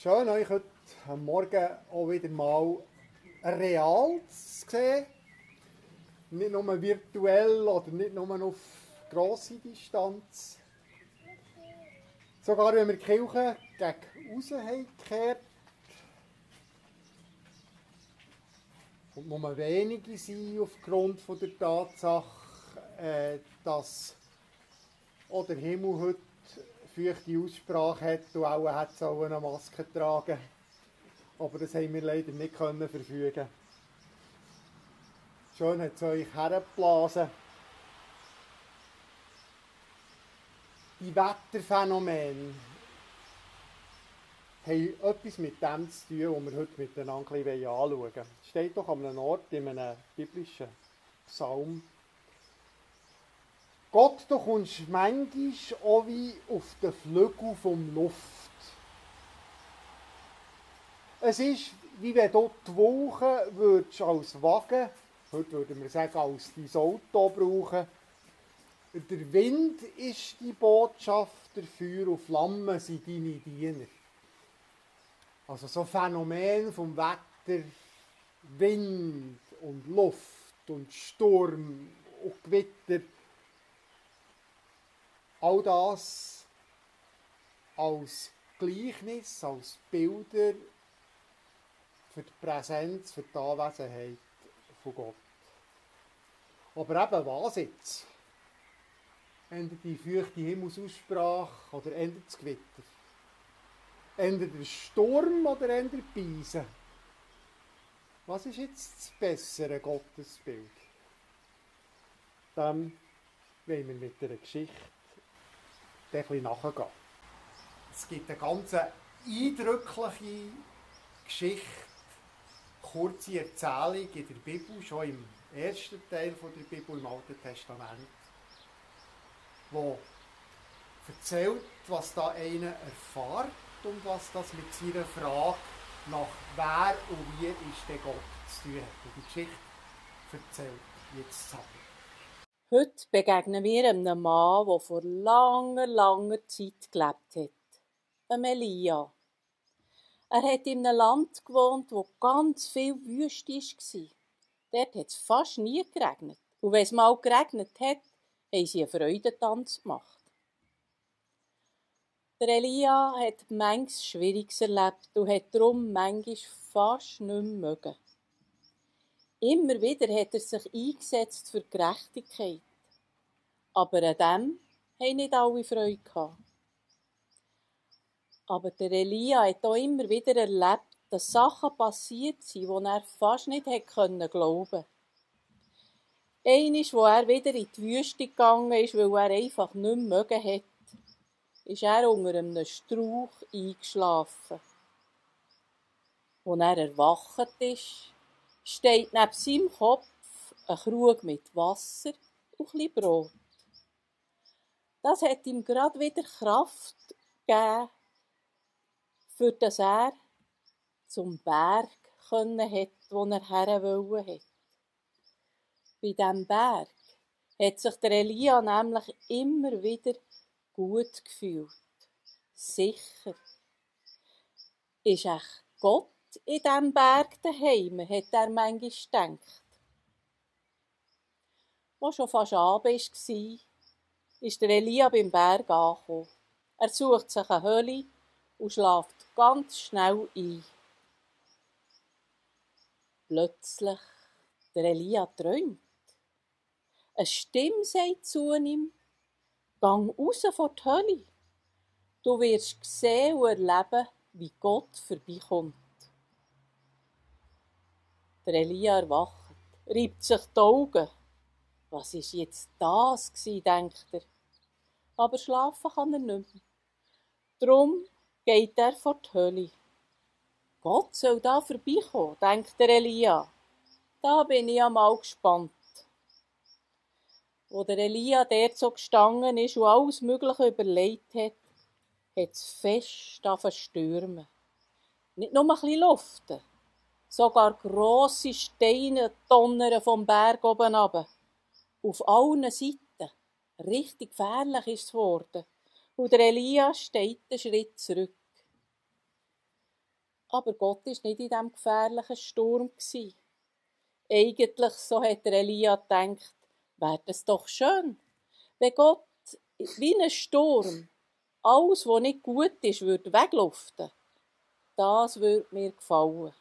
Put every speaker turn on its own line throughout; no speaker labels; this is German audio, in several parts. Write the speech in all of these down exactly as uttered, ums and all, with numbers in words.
Schön, euch heute am Morgen auch wieder mal real zu sehen. Nicht nur virtuell oder nicht nur auf grosse Distanz. Sogar wenn wir die Kirche gegen raus haben gekehrt und nur wenige sind aufgrund von der Tatsache, äh, dass auch der Himmel heute feuchte Aussprache hat und auch hat eine Maske tragen. Aber das haben wir leider nicht können verfügen. Schön hat es euch hergeblasen. Die Wetterphänomene haben etwas mit dem zu tun, was wir heute miteinander ein bisschen anschauen wollen. Es steht doch an einem Ort in einem biblischen Psalm. Gott, du kommst manchmal auch wie auf den Flügel vom Luft. Es ist, wie wenn du die Wolken würdest als Wagen, heute würden wir sagen, als dein Auto brauchen. Der Wind ist die Botschafter, Feuer und Flammen sind deine Diener. Also so Phänomen vom Wetter, Wind und Luft und Sturm und Gewitter. All das als Gleichnis, als Bilder für die Präsenz, für die Anwesenheit von Gott. Aber eben, was jetzt? Endet die feuchte Himmelsaussprache oder endet das Gewitter? Endet der Sturm oder endet die Beise? Was ist jetzt das bessere Gottesbild? Dem wollen wir mit einer Geschichte ein bisschen nachgehen. Es gibt eine ganz eindrückliche Geschichte, kurze Erzählung in der Bibel, schon im ersten Teil der Bibel, im Alten Testament, wo erzählt, was da einer erfährt und was das mit seiner Frage nach wer und wie ist der Gott zu tun hat. Und die Geschichte erzählt jetzt zusammen.
Heute begegnen wir einem Mann, der vor langer, langer Zeit gelebt hat. Einem Elia. Er hat in einem Land gewohnt, wo ganz viel Wüste war. Dort hat es fast nie geregnet. Und wenn es mal geregnet hat, haben sie einen Freudentanz gemacht. Der Elia hat manches Schwieriges erlebt und hat darum manchmal fast nicht mehr mögen. Immer wieder hat er sich eingesetzt für Gerechtigkeit. Aber an dem haben nicht alle Freude gehabt. Aber der Elia hat auch immer wieder erlebt, dass Sachen passiert sind, die er fast nicht hätte glauben können. Einmal, wo er wieder in die Wüste gegangen ist, weil er einfach nicht mehr mögen hat, ist er unter einem Strauch eingeschlafen. Als er erwacht ist, steht neben seinem Kopf ein Krug mit Wasser und ein bisschen Brot. Das hat ihm gerade wieder Kraft gegeben, für dass er zum Berg können hat, wo er her wollte. Bei diesem Berg hat sich der Elia nämlich immer wieder gut gefühlt. Sicher. Ist echt Gott in diesem Berg daheim, hat er manchmal gedacht. Als schon fast Abend war, ist der Elia beim Berg angekommen. Er sucht sich eine Höhle und schläft ganz schnell ein. Plötzlich, der Elia träumt. Eine Stimme sagt zu ihm, «Gang raus vor die Höhle. Du wirst sehen und erleben, wie Gott vorbeikommt.» Der Elia erwacht, reibt sich die Augen. Was ist jetzt das gsi, denkt er. Aber schlafen kann er nicht mehr. Drum geht er vor die Höhle. Gott soll da vorbeikommen, denkt der Elia. Da bin ich einmal gespannt. Wo der Elia dort so gestanden ist und alles Mögliche überlegt hat, hat es fest angefangen zu stürmen. Nicht nur ein bisschen luften, sogar grosse Steine donnern vom Berg oben runter. Auf allen Seiten. Richtig gefährlich ist es geworden. Und der Elia steht einen Schritt zurück. Aber Gott war nicht in diesem gefährlichen Sturm. Eigentlich, so hat Elia gedacht, wäre das doch schön, wenn Gott wie ein Sturm alles, was nicht gut ist, würde wegluften. Das würde mir gefallen.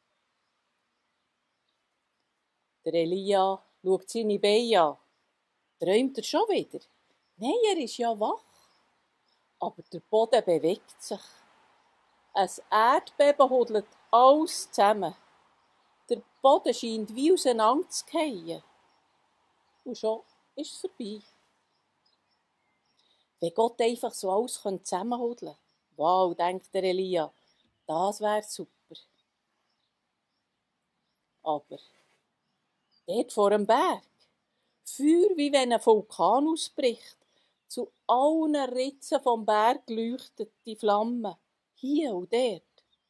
Der Elia schaut seine Beine an. Träumt er schon wieder? Nein, er ist ja wach. Aber der Boden bewegt sich. Ein Erdbeben hodelt alles zusammen. Der Boden scheint wie auseinanderzufallen. Und schon ist es vorbei. Wenn Gott einfach so alles zusammenhodeln könnte. Wow, denkt der Elia, das wäre super. Aber dort vor dem Berg, Feuer, wie wenn ein Vulkan ausbricht, zu allen Ritzen vom Berg leuchtet die Flamme, hier und dort.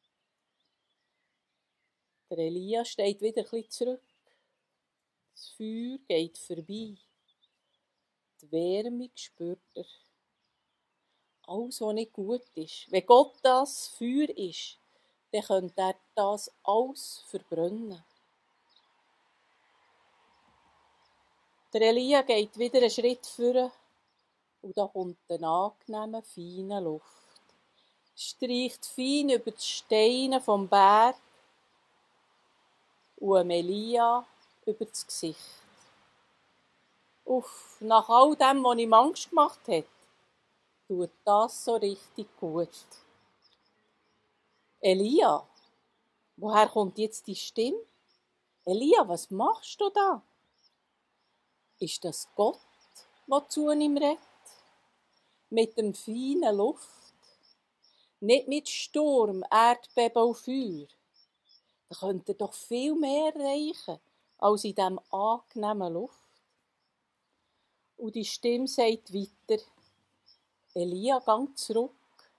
Der Elia steht wieder ein bisschen zurück. Das Feuer geht vorbei. Die Wärme spürt er. Alles, was nicht gut ist. Wenn Gott das Feuer ist, dann könnte er das alles verbrennen. Der Elia geht wieder einen Schritt vor und da kommt eine angenehme, feine Luft. Streicht fein über die Steine vom Berg und Elia über das Gesicht. Uff, nach all dem, was ihm Angst gemacht hat, tut das so richtig gut. Elia, woher kommt jetzt die Stimme? Elia, was machst du da? Ist das Gott, der zu ihm redet? Mit dem feinen Luft? Nicht mit Sturm, Erdbeben und Feuer? Da könnte er doch viel mehr erreichen, als in diesem angenehmen Luft. Und die Stimme sagt weiter, Elia, gang zurück.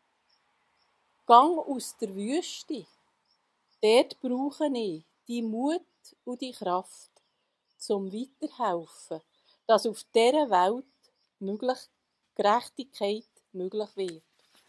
Gang aus der Wüste. Dort brauche ich die Mut und die Kraft, zum Weiterhelfen, dass auf dieser Welt möglich Gerechtigkeit möglich wird.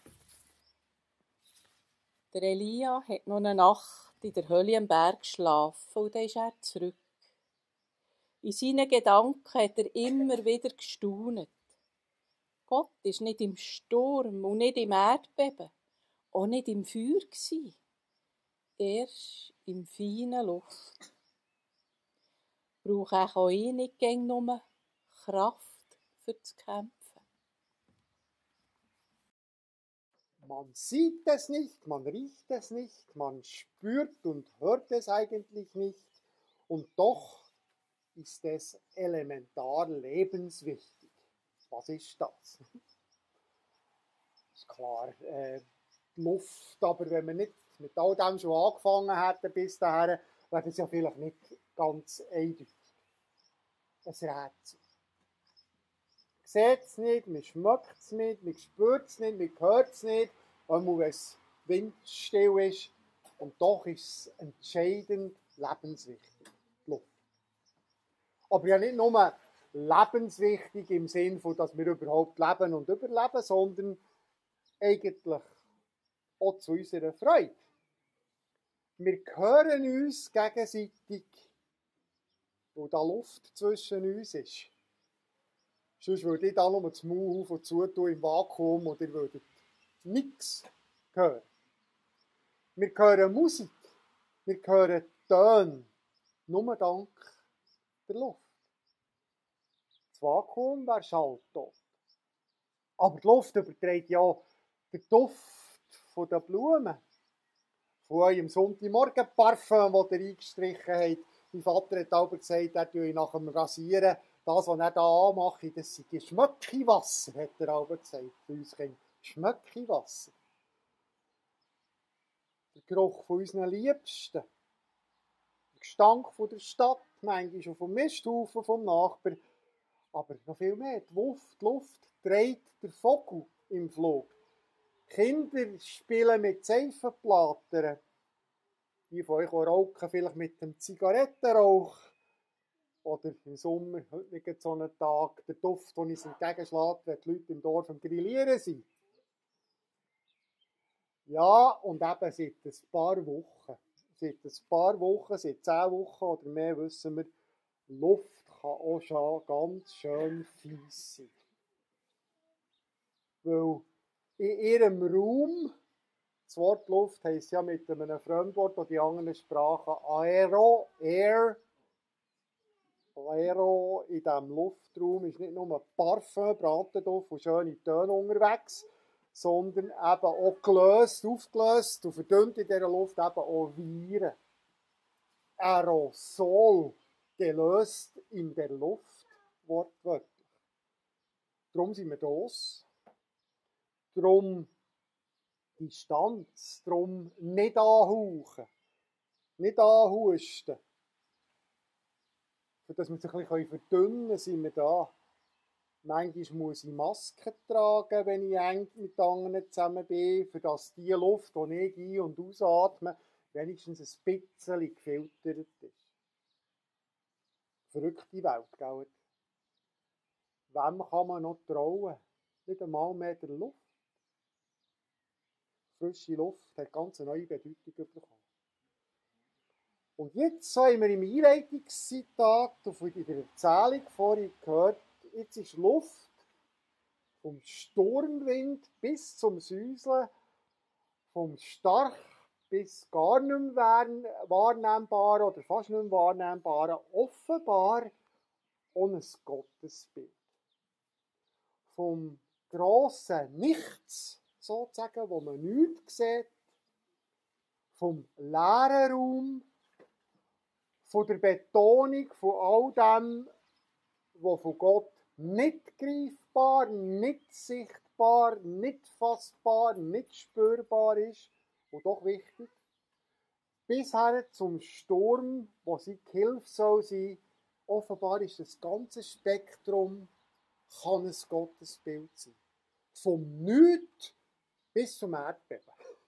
Der Elia hat noch eine Nacht in der Hölle am Berg geschlafen und dann ist er zurück. In seinen Gedanken hat er immer wieder gestaunet. Gott war nicht im Sturm und nicht im Erdbeben, auch nicht im Feuer gsi. Erst im feinen Luft. Brauche auch ich nicht gäng nur Kraft für zu kämpfen.
Man sieht es nicht, man riecht es nicht, man spürt und hört es eigentlich nicht. Und doch ist es elementar lebenswichtig. Was ist das? Ist klar, äh, die Luft, aber wenn wir nicht mit all dem schon angefangen hätten bis dahin, wäre das ja vielleicht nicht ganz eindeutig. Ein Rätsel. Man sieht es nicht, man schmeckt es nicht, man spürt es nicht, man hört es nicht, einmal wenn es windstill ist. Und doch ist es entscheidend lebenswichtig, die Luft. Aber ja nicht nur lebenswichtig im Sinne von, dass wir überhaupt leben und überleben, sondern eigentlich auch zu unserer Freude. Wir hören uns gegenseitig, wo da Luft zwischen uns ist. Sonst würde ich da nur das Maul auf und zu tun im Vakuum und ihr würdet nichts hören. Wir hören Musik, wir hören Töne, nur dank der Luft. Das Vakuum wäre schalltot. Aber die Luft überträgt ja den Duft der Blumen. Von eurem Sonntagmorgen-Parfum, das ihr eingestrichen habt. Mein Vater hat aber gesagt, er tue nach dem Rasieren, das, was er da anmache, das sei Schmöcki-Wasser, hat er aber gesagt. Für uns Kinder, Schmöcki-Wasser. Der Geruch von unseren Liebsten. Der Gestank von der Stadt, manchmal schon vom Misthaufen vom Nachbar. Aber noch viel mehr, die Luft, die Luft trägt der Vogel im Flug. Kinder spielen mit Seifenblättern. Die von euch, die rauchen, vielleicht mit dem Zigarettenrauch. Oder im Sommer, heute nicht so einen Tag, der Duft, der uns entgegenschlägt, wenn die Leute im Dorf am Grillieren sind. Ja, und eben seit ein paar Wochen, seit ein paar Wochen, seit zehn Wochen oder mehr wissen wir, Luft kann auch schon ganz schön fies sein. Weil in ihrem Raum, das Wort Luft heisst ja mit einem Fremdwort oder die anderen Sprachen Aero, Air. Aero in diesem Luftraum ist nicht nur Parfum, Bratenduft und schöne Töne unterwegs, sondern eben auch gelöst, aufgelöst und verdünnt in dieser Luft eben auch Viren. Aerosol, gelöst in der Luft, wortwörtlich. Darum sind wir das. Darum Distanz, darum nicht anhauchen, nicht anhusten. Für dass wir uns ein bisschen verdünnen können, sind wir da. Manchmal muss ich Masken tragen, wenn ich eng mit anderen zusammen bin, für dass die Luft, die ich ein- und ausatme, wenigstens ein bisschen gefiltert ist. Verrückte Welt, gell? Wem kann man noch trauen? Nicht einmal mehr der Luft. Frische Luft hat ganz eine neue Bedeutung bekommen. Und jetzt so haben wir im Einleitungszitat und in der Erzählung vorhin gehört, jetzt ist Luft vom Sturmwind bis zum Säuseln, vom stark bis gar nicht mehr wahrnehmbaren oder fast nicht mehr wahrnehmbaren, offenbar ohne ein Gottesbild. Vom grossen Nichts, sozusagen, wo man nichts sieht, vom leeren Raum, von der Betonung von all dem, was von Gott nicht greifbar, nicht sichtbar, nicht fassbar, nicht spürbar ist und doch wichtig, bis hin zum Sturm, wo sie Hilfe soll sein. Offenbar ist das ganze Spektrum kann ein Gottesbild sein. Vom Nichts bis zum Erdbeben.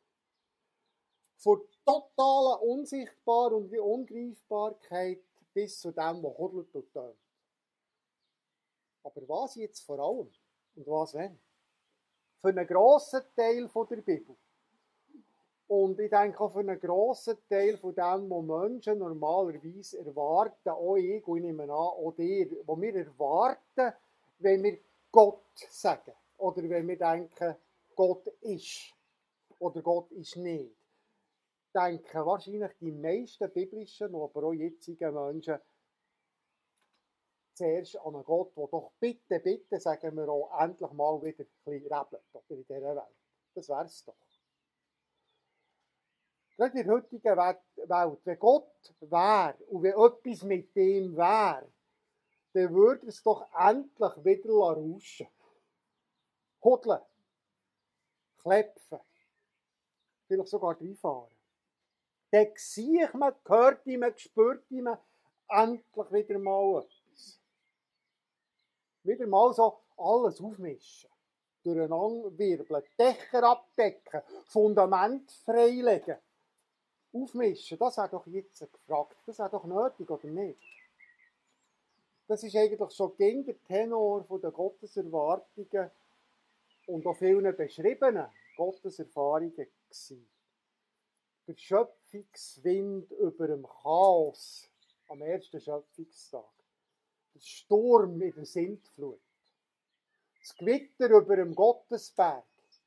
Von totaler Unsichtbar und Ungreifbarkeit bis zu dem, was hudelt und tönt. Aber was jetzt vor allem und was wenn? Für einen grossen Teil der Bibel und ich denke auch für einen grossen Teil von dem, was Menschen normalerweise erwarten, auch ich und ich nehme an, auch dir, was wir erwarten, wenn wir Gott sagen oder wenn wir denken, Gott ist oder Gott ist nicht. Denken wahrscheinlich die meisten biblischen, aber auch jetzigen Menschen zuerst an einen Gott, der doch bitte, bitte, sagen wir auch, endlich mal wieder ein bisschen rebelt oder in dieser Welt. Das wäre es doch. Gerade in der heutigen Welt, wenn Gott wäre und wenn etwas mit dem wäre, dann würde es doch endlich wieder rauschen. Hudeln, klepfen, vielleicht sogar reinfahren. Dann sieht man, hört man, spürt man endlich wieder mal etwas. Wieder mal so alles aufmischen, durcheinander wirbeln, Dächer abdecken, Fundament freilegen. Aufmischen, das wäre doch jetzt gefragt. Das wäre doch nötig, oder nicht? Das ist eigentlich schon gegen der Tenor der Gotteserwartungen und auch vielen beschriebenen Gotteserfahrungen gewesen. Der Schöpfungswind über dem Chaos am ersten Schöpfungstag. Der Sturm in der Sintflut. Das Gewitter über dem Gottesberg,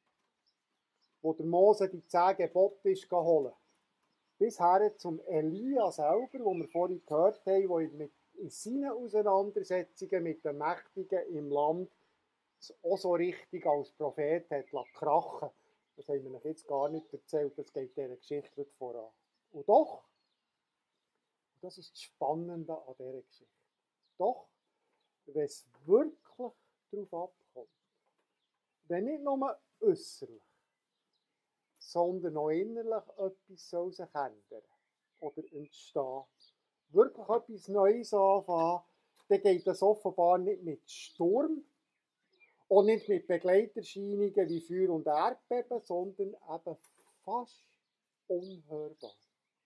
wo der Mose die zehn Gebote ist holen. Bis her zum Elia selber, wo wir vorhin gehört haben, der mit in seinen Auseinandersetzungen mit den Mächtigen im Land auch so richtig als Prophet hat krachen. Das haben wir euch jetzt gar nicht erzählt, das geht dieser Geschichte nicht voran. Und doch, und das ist das Spannende an dieser Geschichte, doch, wenn es wirklich darauf abkommt, wenn nicht nur äußerlich, sondern auch innerlich etwas soll sich ändern oder entstehen, wirklich etwas Neues anfangen, dann geht das offenbar nicht mit Sturm und nicht mit Begleiterscheinungen wie Feuer und Erdbeben, sondern eben fast unhörbar.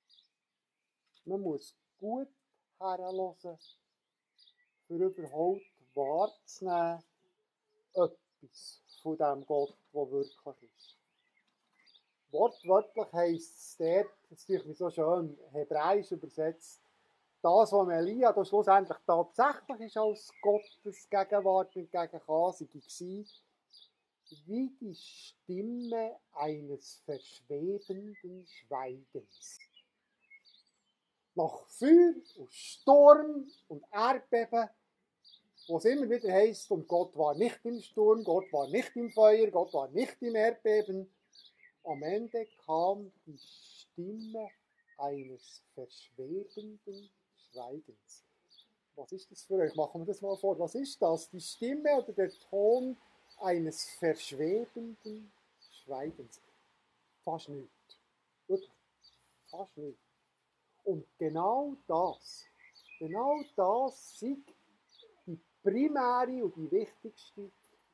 Man muss gut herhören, für überhaupt wahrzunehmen, etwas von dem Gott, der wirklich ist. Wortwörtlich heisst es dort, das ist so schön hebräisch übersetzt, das, was Elia da schlussendlich tatsächlich ist als Gottes Gegenwart entgegenkam, war wie die Stimme eines verschwebenden Schweigens. Nach Feuer und Sturm und Erdbeben, wo es immer wieder heisst, und Gott war nicht im Sturm, Gott war nicht im Feuer, Gott war nicht im Erdbeben. Am Ende kam die Stimme eines verschwebenden Schweigens. Was ist das für euch? Machen wir das mal vor. Was ist das? Die Stimme oder der Ton eines verschwebenden Schweigens? Fast nichts. Wirklich, fast nichts. Und genau das, genau das ist die primäre und die wichtigste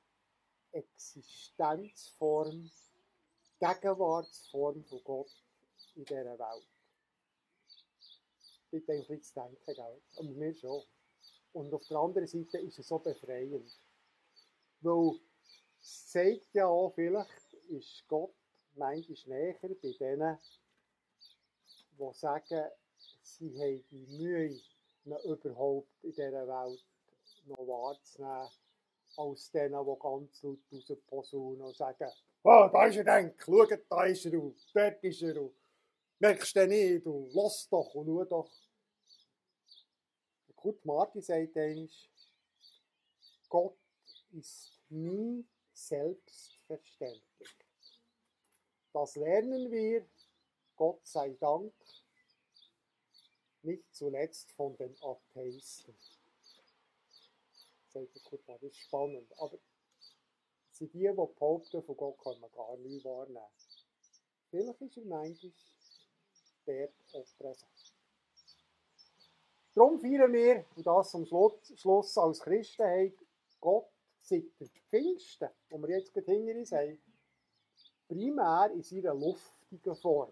Existenzform, Gegenwartsform von Gott in dieser Welt. Bitte ein bisschen zu denken, gell? Aber mir schon. Und auf der anderen Seite ist es so befreiend. Weil es zeigt ja auch, vielleicht ist Gott manchmal näher bei denen, die sagen, sie haben die Mühe, ihn überhaupt in dieser Welt noch wahrzunehmen, als denen, die ganz laut rausposaunen und sagen, oh, da ist er denk, schau, da ist er, dort ist er, merkst du nicht, du lass doch und schau doch. Kurt Marti sagt einmal, Gott ist nie selbstverständlich. Das lernen wir, Gott sei Dank, nicht zuletzt von den Atheisten. Sagt Kurt Marti, das ist spannend, aber es sind die, die behaupten, von Gott kann man gar nicht wahrnehmen. Vielleicht ist er manchmal dort auch präsent. Darum feiern wir, und das zum Schluss als Christen haben, Gott seit der Pfingsten, wo wir jetzt gerade hinter uns haben, primär in seiner luftigen Form.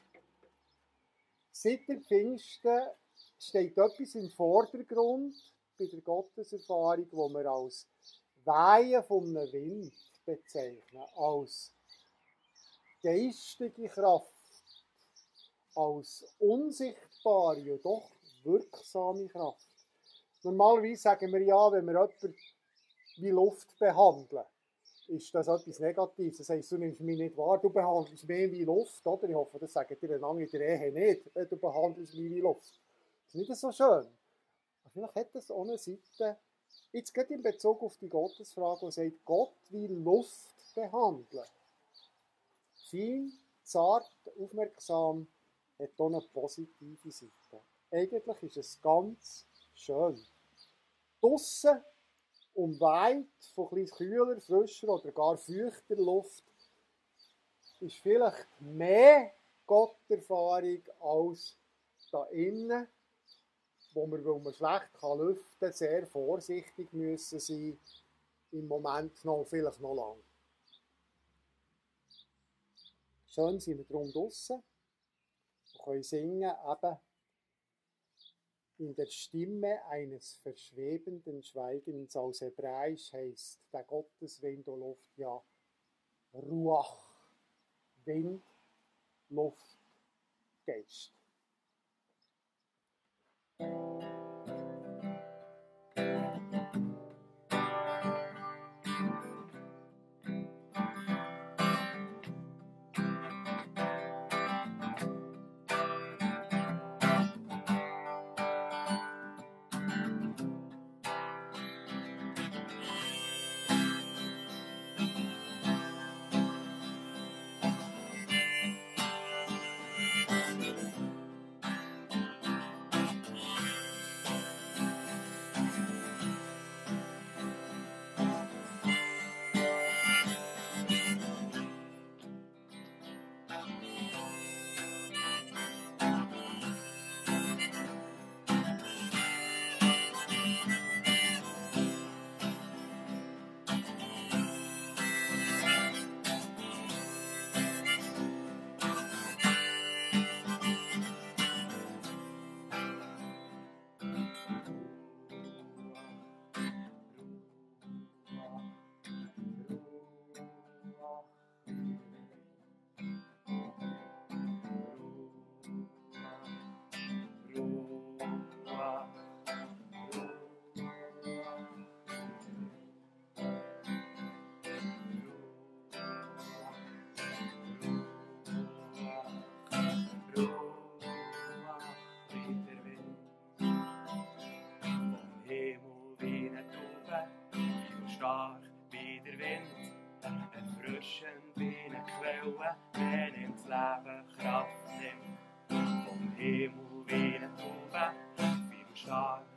Seit der Pfingsten steht etwas im Vordergrund bei der Gotteserfahrung, wo wir als Wehen von einem Wind bezeichnen, als geistige Kraft, als unsichtbare und doch wirksame Kraft. Normalerweise sagen wir ja, wenn wir jemanden wie Luft behandeln, ist das etwas Negatives. Das heisst, du nimmst mich nicht wahr, du behandelst mich wie Luft, oder? Ich hoffe, das sagen dir lange in der Ehe nicht, du behandelst mich wie Luft. Das ist nicht so schön. Aber vielleicht hat das auch eine Seite, jetzt geht in Bezug auf die Gottesfrage, die sagt, Gott will Luft behandeln. Fein, zart, aufmerksam, hat auch eine positive Seite. Eigentlich ist es ganz schön. Draussen, umweit von etwas kühler, frischer oder gar feuchter Luft, ist vielleicht mehr Gotterfahrung als da innen, wo wir, weil man schlecht kann lüften kann, sehr vorsichtig müssen sein, im Moment noch, vielleicht noch lang. Schön sind wir drum draussen und können singen, eben in der Stimme eines verschwebenden Schweigens, aus Hebräisch heisst der Gotteswind und Luft ja Ruach, Wind, Luft, Geist.
Leben Kraft nimmt. Vom Himmel wie eine Taube, wie im Schlag